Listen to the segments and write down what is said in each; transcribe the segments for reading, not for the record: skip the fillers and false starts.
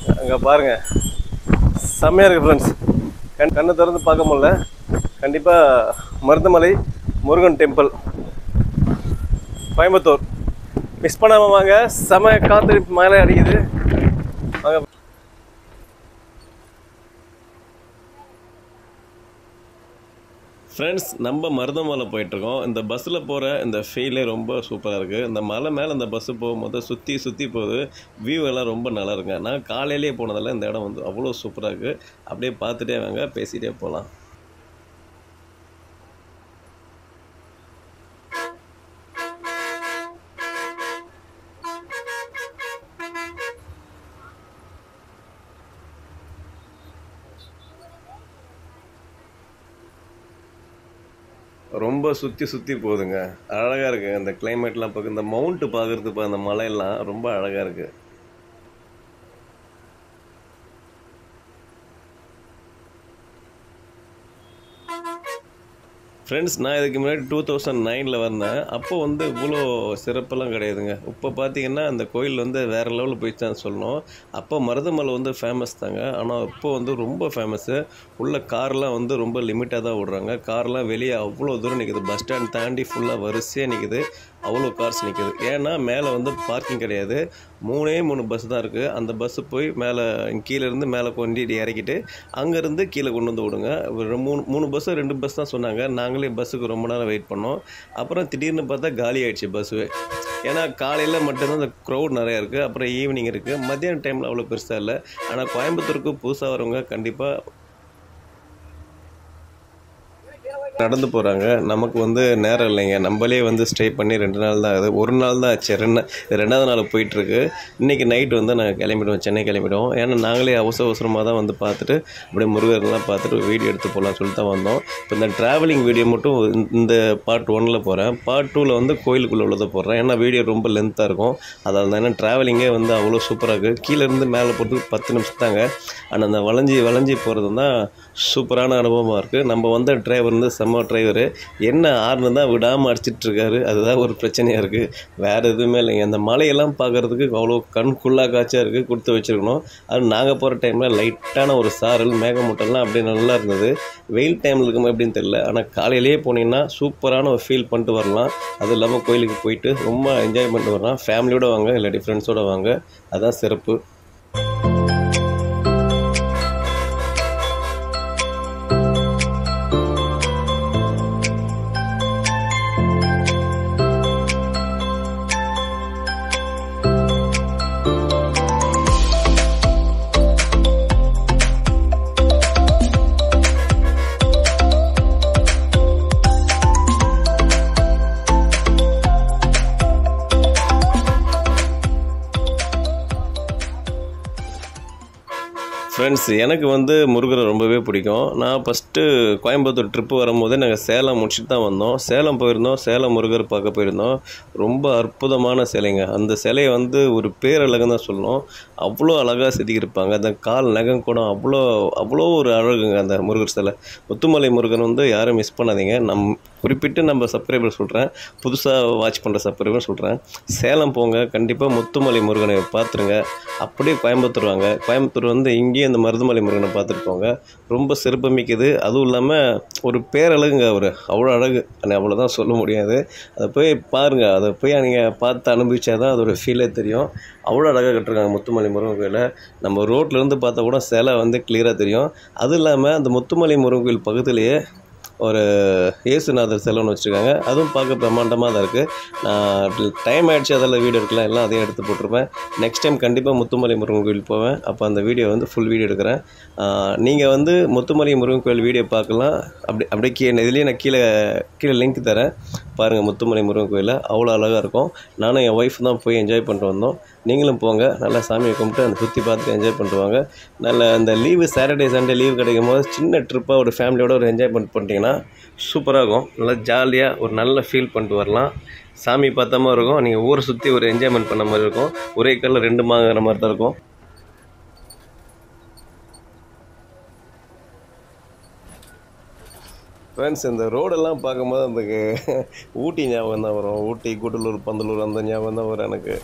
அங்கே பாருங்கள், செம்மையாக இருக்குது ஃப்ரெண்ட்ஸ். கண்ணை திறந்து பார்க்க முடியல. கண்டிப்பாக மருதமலை முருகன் டெம்பிள் கோயம்புத்தூர் மிஸ் பண்ணாமல் வாங்க. செம காற்று மழை அடிக்குது. வாங்க ஃப்ரெண்ட்ஸ், நம்ம மருதமலை போயிட்டுருக்கோம். இந்த பஸ்ஸில் போகிற இந்த ஃபீலே ரொம்ப சூப்பராக இருக்குது. இந்த மலை மேலே இந்த பஸ்ஸு போகும்போது சுற்றி போகுது. வியூ எல்லாம் ரொம்ப நல்லா இருக்குங்க. நான் காலையிலேயே போனதில் இந்த இடம் வந்து அவ்வளோ சூப்பராக இருக்குது. அப்படியே பார்த்துட்டே வாங்க, பேசிகிட்டே போகலாம். ரொம்ப சுற்றி போகுதுங்க. அழகாக இருக்குது. அந்த கிளைமேட்லாம் பார்க்க, இந்த மவுண்ட்டு பார்க்குறதுக்கு, அந்த மலையெல்லாம் ரொம்ப அழகாக இருக்குது. ஃப்ரெண்ட்ஸ், நான் இதுக்கு முன்னாடி 2009 வந்தேன். அப்போ வந்து இவ்வளோ சிறப்பெல்லாம் கிடையாதுங்க. இப்போ பார்த்தீங்கன்னா அந்த கோயில் வந்து வேறு லெவலில் போயிடுச்சான்னு சொல்லணும். அப்போ மருதமலை வந்து ஃபேமஸ் தாங்க. ஆனால் இப்போ வந்து ரொம்ப ஃபேமஸ்ஸு. உள்ள கார்லாம் வந்து ரொம்ப லிமிட்டாக தான் விடுறாங்க. கார்லாம் வெளியே அவ்வளோ தூரம் நிற்குது. பஸ் ஸ்டாண்ட் தாண்டி ஃபுல்லாக வரிசையாக நிற்குது. அவ்வளோ கார்ஸ் நிற்குது. ஏன்னா மேலே வந்து பார்க்கிங் கிடையாது. 3 பஸ் தான் இருக்குது. அந்த பஸ்ஸு போய் மேலே கீழேருந்து மேலே கொண்டு இறக்கிட்டு அங்கேருந்து கீழே கொண்டு வந்து விடுங்க. 3 பஸ்ஸு 2 பஸ் தான் சொன்னாங்க. நாங்களே பஸ்ஸுக்கு ரொம்ப நேரம் வெயிட் பண்ணோம். அப்புறம் திடீர்னு பார்த்தா காலி ஆகிடுச்சு பஸ்ஸு. ஏன்னா காலையில் மட்டும்தான் அந்த க்ரௌட் நிறையா இருக்குது. அப்புறம் ஈவினிங் இருக்குது. மத்தியான டைமில் அவ்வளோ பெருசாக இல்லை. ஆனால் கோயம்புத்தூருக்கு புதுசாக வரவங்க கண்டிப்பாக நடந்து போகிறாங்க. நமக்கு வந்து நேரம் இல்லைங்க. நம்மளே வந்து ஸ்டே பண்ணி 2 நாள் தான் ஆகுது. 1 நாள் தான் ஆச்சு. 2வது நாள் போயிட்டுருக்கு. இன்றைக்கி நைட்டு வந்து நாங்கள் கிளம்பிடுவோம், சென்னை கிளம்பிடுவோம். ஏன்னா நாங்களே அவசரமாக தான் வந்து பார்த்துட்டு அப்படியே முருகர்லாம் பார்த்துட்டு வீடியோ எடுத்து போகலான்னு சொல்லிட்டு தான் வந்தோம். இப்போ இந்த ட்ராவலிங் வீடியோ மட்டும் இந்த பார்ட் 1 போகிறேன். பார்ட் 2 வந்து கோயிலுக்குள்ளே உள்ளதை போடுறேன். ஏன்னா வீடியோ ரொம்ப லென்த்தாக இருக்கும். அதால் தான். ஏன்னா ட்ராவலிங்கே வந்து அவ்வளோ சூப்பராக இருக்குது. கீழேருந்து மேலே போகிறதுக்கு 10 நிமிஷம் தாங்க. ஆனால் அந்த வளைஞ்சி போகிறது தான் சூப்பரான அனுபவமாக இருக்குது. நம்ம வந்த டிரைவர் வந்து செம்ம டிரைவரு. என்ன ஆறுனு தான் விடாமல் அடிச்சிட்ருக்காரு. அதுதான் ஒரு பிரச்சனையாக இருக்குது. வேறு எதுவுமே இல்லைங்க. அந்த மலையெல்லாம் பார்க்குறதுக்கு அவ்வளோ கண்குள்ளா காட்சியாக இருக்குது. கொடுத்து வச்சுருக்கணும். அது நாங்கள் போகிற டைமில் லைட்டான ஒரு சாரல் மேகமூட்டம்லாம் அப்படியே நல்லா இருந்தது. வெயில் டைமில் இருக்குமா எப்படின்னு தெரியல. ஆனால் காலையிலேயே போனீங்கன்னா சூப்பரான ஒரு ஃபீல் பண்ணிட்டு வரலாம். அதுவும் இல்லாமல் கோயிலுக்கு போயிட்டு ரொம்ப என்ஜாய் பண்ணிட்டு வரலாம். ஃபேமிலியோடு வாங்க, இல்லாட்டி ஃப்ரெண்ட்ஸோடு வாங்க. அதுதான் சிறப்பு. ஃப்ரெண்ட்ஸ், எனக்கு வந்து முருகரை ரொம்பவே பிடிக்கும். நான் ஃபஸ்ட்டு கோயம்புத்தூர் ட்ரிப்பு வரும்போதே நாங்கள் சேலம் முடிச்சுட்டு தான் வந்தோம். சேலம் போயிருந்தோம். சேலம் முருகர் பார்க்க போயிருந்தோம். ரொம்ப அற்புதமான சிலைங்க. அந்த சிலையை வந்து ஒரு பேரழகுன்னு தான் சொல்லணும். அவ்வளோ அழகாக செதுக்கியிருப்பாங்க. அந்த கால் நகம் கூட அவ்வளோ ஒரு அழகுங்க அந்த முருகர் சிலை. முத்துமலை முருகன் வந்து யாரும் மிஸ் பண்ணாதீங்க. குறிப்பிட்டு நம்ம சப்ஸ்கிரைபர் சொல்கிறேன், புதுசாக வாட்ச் பண்ணுற சப்ஸ்கிரைபர் சொல்கிறேன். சேலம் போங்க, கண்டிப்பாக முத்துமலை முருகனை பார்த்துருங்க. அப்படியே கோயம்புத்தூர் வாங்க. கோயம்புத்தூர் வந்து இங்கேயும் அந்த மருதமலை முருகனை பார்த்துட்டு போங்க. ரொம்ப சிறப்புமிக்கது. அதுவும் இல்லாமல் ஒரு பேரழகுங்க அவர். அவ்வளோ அழகு. அவ்வளோதான் சொல்ல முடியாது. அதை போய் பாருங்கள். அதை போய் நீங்கள் பார்த்து அனுபவிச்சா தான் அதோட ஃபீலே தெரியும். அவ்வளோ அழகாக கட்டிருக்காங்க முத்துமலை முருகன் கோயிலை. நம்ம ரோட்லேருந்து பார்த்தா கூட சிலை வந்து கிளியராக தெரியும். அதுவும் இல்லாமல் அந்த முத்துமலை முருகன் கோயில் பக்கத்துலேயே ஒரு இயேசுநாதர் சிலைன்னு வச்சுருக்காங்க. அதுவும் பார்க்க பிரம்மாண்டமாக தான் இருக்குது. நான் டைம் ஆகிடுச்சு, அதெல்லாம் வீடியோ எடுக்கலாம், எல்லாம் அதையும் எடுத்து போட்டிருப்பேன். நெக்ஸ்ட் டைம் கண்டிப்பாக முத்துமலை முருகன் கோயில் போவேன். அப்போ அந்த வீடியோ வந்து ஃபுல் வீடியோ எடுக்கிறேன். நீங்கள் வந்து முத்துமலை முருகன் கோயில் வீடியோ பார்க்கலாம். அப்படியே இதுலேயே நான் கீழே லிங்க் தரேன். பாருங்கள் முத்துமலை முருகன் கோயிலில் அவ்வளோ அழகாக இருக்கும். நானும் என் ஒய்ஃப் தான் போய் என்ஜாய் பண்ணிட்டு வந்தோம். நீங்களும் போங்க, நல்லா சாமியை கும்பிட்டு அந்த சுற்றி பார்த்துட்டு என்ஜாய் பண்ணிட்டு வாங்க. நல்ல அந்த லீவு சாட்டர்டே சண்டே லீவு கிடைக்கும் போது சின்ன ட்ரிப்பாக ஒரு ஃபேமிலியோட ஒரு என்ஜாய் பண்ணிட்டீங்கன்னா சூப்பராக இருக்கும். நல்லா ஜாலியாக ஒரு நல்ல ஃபீல் பண்ணிட்டு வரலாம். சாமி பார்த்த மாதிரி இருக்கும். நீங்கள் ஊரை சுற்றி ஒரு என்ஜாய்மெண்ட் பண்ண மாதிரி இருக்கும். ஒரே கல்லில் 2 மாங்கிற மாதிரி தான் இருக்கும். ஃப்ரெண்ட்ஸ், இந்த ரோடெல்லாம் பார்க்கும்போது அந்த ஊட்டி ஞாபகம் தான் வரும். ஊட்டி, கூடலூர், பந்தலூர் அந்த ஞாபகம் தான் வரும் எனக்கு.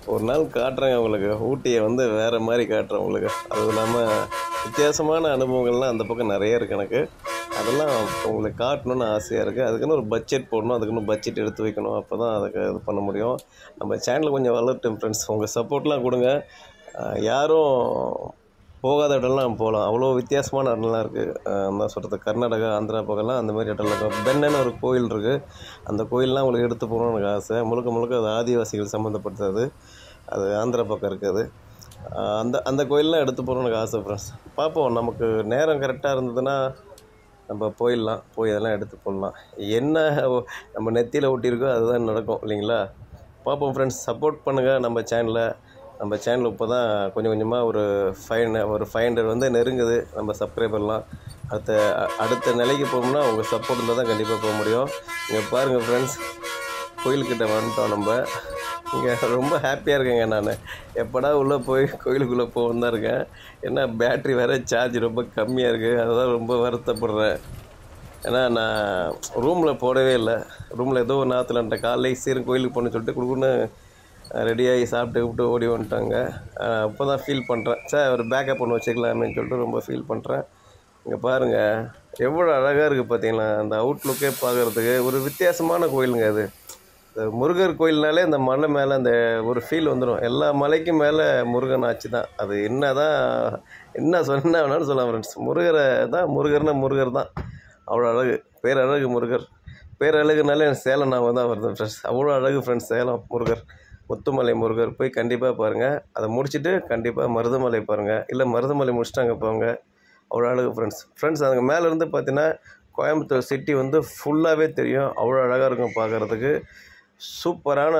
ஒரு நாள் காட்டுறேங்க உங்களுக்கு. ஊட்டியை வந்து வேறு மாதிரி காட்டுறேன் உங்களுக்கு. அதுவும் இல்லாமல் வித்தியாசமான அனுபவங்கள்லாம் அந்த பக்கம் நிறைய இருக்குது எனக்கு. அதெல்லாம் உங்களுக்கு காட்டணுன்னு ஆசையாக இருக்குது. அதுக்குன்னு ஒரு பட்ஜெட் போடணும், அதுக்குன்னு பட்ஜெட் எடுத்து வைக்கணும். அப்போ தான் அதுக்கு இது பண்ண முடியும். நம்ம சேனலில் கொஞ்சம் வளரட்டும் ஃப்ரெண்ட்ஸ். உங்கள் சப்போர்ட்லாம் கொடுங்க. யாரும் போகாத இடம்லாம் போகலாம். அவ்வளோ வித்தியாசமான இடம்லாம் இருக்குது. என்ன சொல்கிறது, கர்நாடகா, ஆந்திரா பக்கம்லாம் அந்த மாதிரி இடம்லாம் இருக்கும். பென்னன்னு ஒரு கோயில் இருக்குது. அந்த கோயிலெலாம் உங்களுக்கு எடுத்து போகணுன்னு எனக்கு ஆசை. முழுக்க அது ஆதிவாசிகள் சம்மந்தப்பட்டது. அது ஆந்திரா பக்கம் இருக்குது. அந்த அந்த கோயிலெலாம் எடுத்து போகணுன்னு எனக்கு ஆசை ஃப்ரெண்ட்ஸ். பார்ப்போம், நமக்கு நேரம் கரெக்டாக இருந்ததுன்னா நம்ம போயிடலாம். போய் அதெல்லாம் எடுத்து போடலாம். என்ன நம்ம நெத்தியில் ஒட்டியிருக்கோ அதுதான் நடக்கும் இல்லைங்களா? பார்ப்போம் ஃப்ரெண்ட்ஸ். சப்போர்ட் பண்ணுங்கள் நம்ம சேனலை. நம்ம சேனல் இப்போ தான் கொஞ்சம் கொஞ்சமாக ஒரு 500 வந்து நெருங்குது நம்ம சப்ஸ்கிரைபர்லாம். அடுத்த நிலைக்கு போகணும்னா உங்கள் சப்போர்ட் இருந்தால் தான் கண்டிப்பாக போக முடியும். இங்கே பாருங்கள் ஃப்ரெண்ட்ஸ், கோயிலுக்கிட்ட வந்துட்டோம் நம்ம. இங்கே ரொம்ப ஹாப்பியாக இருக்கேங்க. நான் எப்படா உள்ளே போய் கோயிலுக்குள்ளே போகணும் தான் இருக்கேன். ஏன்னா பேட்ரி வேறு சார்ஜ் ரொம்ப கம்மியாக இருக்குது. அதுதான் ரொம்ப வருத்தப்படுறேன். ஏன்னா நான் ரூமில் போடவே இல்லை. ரூமில் ஏதோ ஒரு நாற்றுலன்ட்ட காலையில் சீரும் கோயிலுக்கு போகணுன்னு சொல்லிட்டு கொடுக்குன்னு ரெடியாகி சாப்பிட்டு ஓடி வந்துட்டாங்க. அப்போ தான் ஃபீல் பண்ணுறேன், சார் ஒரு பேக்கப் ஒன்று வச்சுக்கலாமேன்னு சொல்லிட்டு ரொம்ப ஃபீல் பண்ணுறேன். இங்கே பாருங்கள் எவ்வளோ அழகாக இருக்குது பார்த்தீங்களா? அந்த அவுட்லுக்கே பார்க்குறதுக்கு ஒரு வித்தியாசமான கோயிலுங்க அது. இந்த முருகர் கோயில்னாலே அந்த மலை மேலே அந்த ஒரு ஃபீல் வந்துடும். எல்லா மலைக்கும் மேலே முருகன் ஆச்சு தான். அது என்ன வேணாலும் சொல்லலாம் ஃப்ரெண்ட்ஸ். முருகரை தான், முருகர் தான். அவ்வளோ அழகு, பேரழகு முருகர். பேரழகுனாலே சேலம் நான் தான் வருது ஃப்ரெண்ட்ஸ். அவ்வளோ அழகு ஃப்ரெண்ட்ஸ் சேலம் முருகர். முத்துமலை முருகர் போய் கண்டிப்பாக பாருங்கள். அதை முடிச்சுட்டு கண்டிப்பாக மருதமலை பாருங்கள். இல்லை மருதமலை முடிச்சுட்டு அங்கே போங்க. அவ்வளோ அழகு ஃப்ரெண்ட்ஸ். அதுக்கு மேலேருந்து பார்த்தீங்கன்னா கோயம்புத்தூர் சிட்டி வந்து ஃபுல்லாகவே தெரியும். அவ்வளோ அழகாக இருக்கும் பார்க்குறதுக்கு. சூப்பரான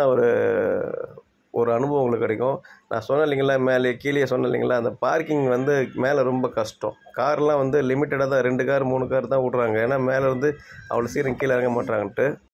ஒரு அனுபவம் உங்களுக்கு கிடைக்கும். நான் சொன்னேன் இல்லைங்களா, மேலே கீழே சொன்னேன் இல்லைங்களா, அந்த பார்க்கிங் வந்து மேலே ரொம்ப கஷ்டம். கார்லாம் வந்து லிமிட்டடாக தான், 2 கார் 3 கார் தான் விட்றாங்க. ஏன்னா மேலே இருந்து அவ்வளோ சீக்கிரம் கீழே இறங்க மாட்டாங்கன்ட்டு.